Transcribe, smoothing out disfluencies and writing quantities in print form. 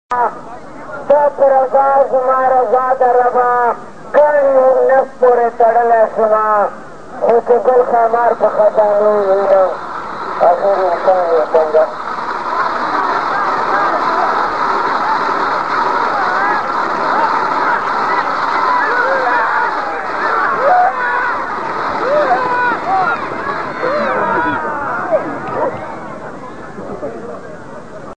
دا پر رضا زما رضا د ربا ګڼې نس پورې تړلی شومه خو چې ګل ښامار په خزانو وینم اخر انسان یې څنګه